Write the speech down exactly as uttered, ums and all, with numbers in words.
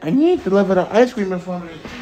And you ain't deliver the ice cream in front of me.